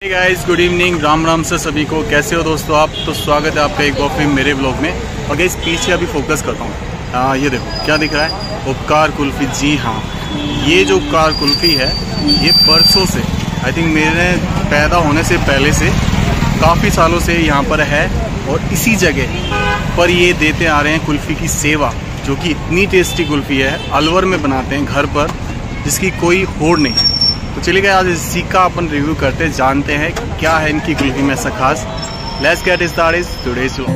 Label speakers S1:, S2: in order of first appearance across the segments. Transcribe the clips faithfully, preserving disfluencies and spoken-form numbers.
S1: हे guys, good evening, Ram Ram से सभी को। कैसे हो दोस्तों आप? तो स्वागत है आपका एक बार फिर मेरे ब्लॉग में। और गाइस पीछे अभी फोकस करता हूँ, ये देखो क्या दिख रहा है, उपकार कुल्फ़ी। जी हाँ, ये जो उपकार कुल्फ़ी है ये बरसों से, आई थिंक मेरे पैदा होने से पहले से काफ़ी सालों से यहाँ पर है और इसी जगह पर ये देते आ रहे हैं कुल्फ़ी की सेवा, जो कि इतनी टेस्टी कुल्फ़ी है। अलवर में बनाते हैं घर पर, जिसकी कोई होड़ नहीं है। तो चलिए आज इसी का अपन रिव्यू करते हैं, जानते हैं क्या है इनकी कुल्फ़ी में ऐसा खास। Let's get started today's vlog.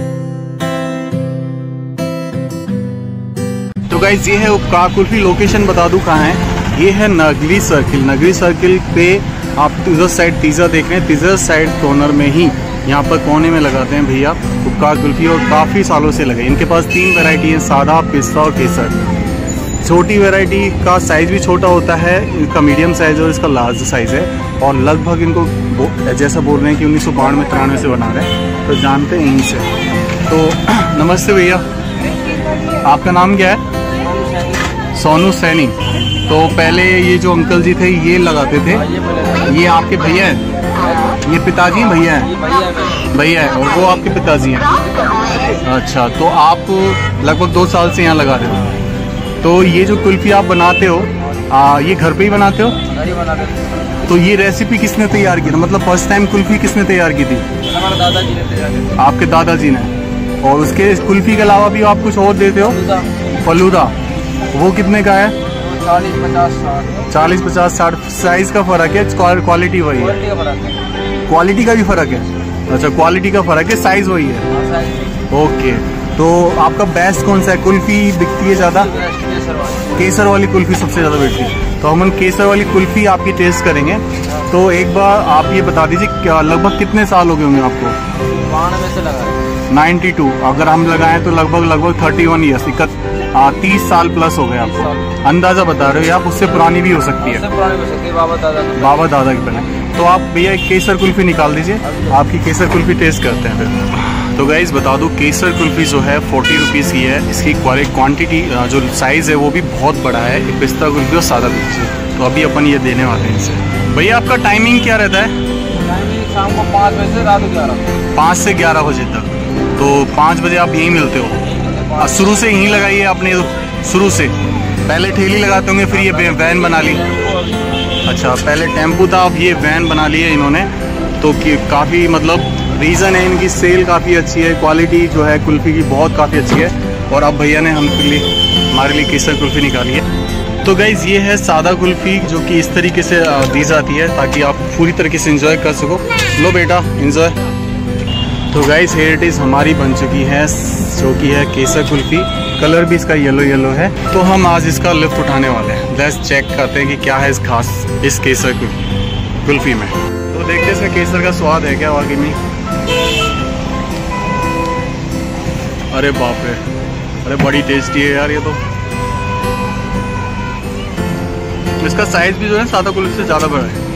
S1: तो गाइस ये है उपकार कुल्फ़ी। लोकेशन बता दूं कहाँ है, ये है नगरी सर्किल। नगरी सर्किल पे आप उधर साइड तीसरा देख रहे हैं, तीसरा साइड कॉर्नर में ही यहाँ पर कोने में लगाते हैं भैया उपकार कुल्फ़ी, और काफ़ी सालों से लगे। इनके पास तीन वैरायटी है, सादा, पिस्ता और केसर। छोटी वैरायटी का साइज़ भी छोटा होता है, इनका मीडियम साइज़ और इसका लार्ज साइज़ है। और लगभग इनको जैसा बोल रहे हैं कि उन्नीस सौ बानवे तिरानवे से बना रहे हैं, तो जानते हैं यहीं से। तो नमस्ते भैया, आपका नाम क्या है? सोनू सैनी। तो पहले ये जो अंकल जी थे ये लगाते थे, ये आपके भैया हैं? ये पिताजी हैं, भैया हैं? भैया है, और वो आपके पिताजी हैं। अच्छा, तो आप लगभग दो साल से यहाँ लगा रहे हो। तो ये जो कुल्फ़ी आप बनाते हो, आ, ये घर पे ही बनाते हो? घर ही बनाते हो। तो ये रेसिपी किसने तैयार की था, मतलब फर्स्ट टाइम कुल्फ़ी किसने तैयार की थी? हमारे दादाजी ने तैयार की थी। आपके दादाजी ने। और उसके कुल्फ़ी के अलावा भी आप कुछ और देते हो? फलूदा। वो कितने का है? चालीस पचास साठ। चालीस पचास साठ। साइज़ का फ़र्क है, क्वालिटी वही है? क्वालिटी का भी फ़र्क है। अच्छा, क्वालिटी का फ़र्क है, साइज़ वही है। ओके, तो आपका बेस्ट कौन सा है? कुल्फ़ी बिकती है ज़्यादा? केसर वाली कुल्फ़ी सबसे ज़्यादा बिकती है। तो हम केसर वाली कुल्फ़ी आपकी टेस्ट करेंगे। तो एक बार आप ये बता दीजिए, क्या लगभग कितने साल हो गए होंगे आपको? बानवे से लगाए। Ninety two. अगर हम लगाएं तो लगभग लगभग थर्टी वन ईयर्स, इकत तीस साल प्लस हो गए आपको। अंदाज़ा बता रहे हो आप, उससे पुरानी भी हो सकती है। बाबा दादा बाबा दादा के पहले। तो आप भैया एक केसर कुल्फ़ी निकाल दीजिए, आपकी केसर कुल्फ़ी टेस्ट करते हैं फिर। तो गाइज़ बता दूं, केसर कुल्फ़ी जो है फोर्टी रुपीज़ की है। इसकी क्वांटिटी जो साइज़ है वो भी बहुत बड़ा है। ये पिस्ता कुल्फ़ी और सादा कुल्फ़ी। तो अभी अपन ये देने वाले हैं इनसे। भैया आपका टाइमिंग क्या रहता है?
S2: टाइमिंग शाम को पाँच बजे से रात ग्यारह।
S1: पाँच से ग्यारह बजे तक। तो पाँच बजे आप यहीं मिलते हो? शुरू से यहीं लगाई है आपने? शुरू से पहले ठेली लगाते होंगे, फिर ये वैन बना ली? अच्छा, पहले टेम्पू था, अब ये वैन बना ली है इन्होंने। तो काफ़ी मतलब रीज़न है इनकी, सेल काफ़ी अच्छी है, क्वालिटी जो है कुल्फ़ी की बहुत काफ़ी अच्छी है। और अब भैया ने हम लिए हमारे लिए केसर कुल्फ़ी निकाली है। तो गाइज़ ये है सादा कुल्फ़ी, जो कि इस तरीके से दी जाती है ताकि आप पूरी तरीके से एंजॉय कर सको। लो बेटा एंजॉय। तो गाइज़ हेयर इट इज़ हमारी बन चुकी है, जो कि है केसर कुल्फ़ी। कलर भी इसका येलो येलो है। तो हम आज इसका लुत्फ़ उठाने वाले हैं। लेट्स चेक करते हैं कि क्या है इस खास इस केसर कुल्फ़ी में। तो देखते हैं इसमें केसर का स्वाद है क्या वाकई में। अरे बाप रे, अरे बड़ी टेस्टी है यार ये तो। इसका साइज भी जो है सादा कुल्फ़ी से ज़्यादा बड़ा है।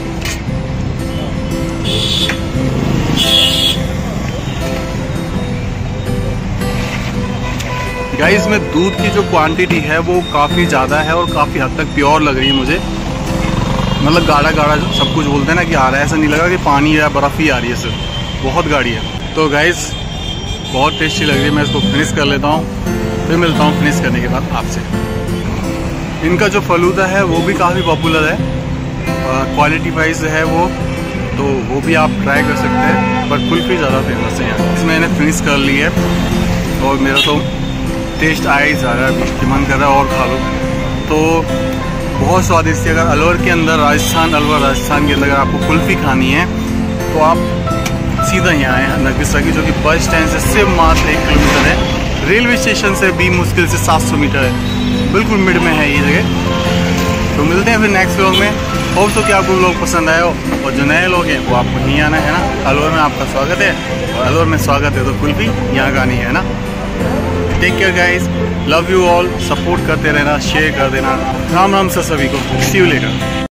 S1: गाइस में दूध की जो क्वांटिटी है वो काफ़ी ज़्यादा है और काफ़ी हद तक प्योर लग रही है मुझे। मतलब गाढ़ा गाढ़ा सब कुछ बोलते हैं ना कि आ रहा है, ऐसा नहीं लगा कि पानी या बर्फ़ ही आ रही है, सिर्फ बहुत गाढ़ी है। तो गाइस बहुत टेस्टी लग रही है। मैं इसको फिनिश कर लेता हूँ, फिर मिलता हूँ फिनिश करने के बाद आपसे। इनका जो फलूदा है वो भी काफ़ी पॉपुलर है, क्वालिटी वाइज है वो, तो वो भी आप ट्राई कर सकते हैं। पर कुल्फ़ी ज़्यादा फेमस है यहाँ। इसमें मैंने फिनिश कर ली है और मेरा तो टेस्ट आया ही जा रहा है, अभी मन कर रहा है और खा लो। तो बहुत स्वादिष्ट है। अगर अलवर के अंदर, राजस्थान अलवर राजस्थान के अंदर अगर आपको कुल्फ़ी खानी है तो आप सीधा यहाँ आए हैं नगरी सर्किल, जो कि बस स्टैंड से सिर्फ मात्र एक किलोमीटर है। रेलवे स्टेशन से भी मुश्किल से सात सौ मीटर है, बिल्कुल मिड में है ये जगह। तो मिलते हैं फिर नेक्स्ट व्लॉग में। होप सो कि आपको व्लॉग पसंद आया हो, और जो नए लोग हैं वो आपको यहीं आना है ना। अलवर में आपका स्वागत है, और अलवर में स्वागत है तो कुल्फ़ी यहाँ का नहीं है ना। Take care guys, love you all. Support करते रहना, शेयर कर देना। राम राम से सभी को। See you letter.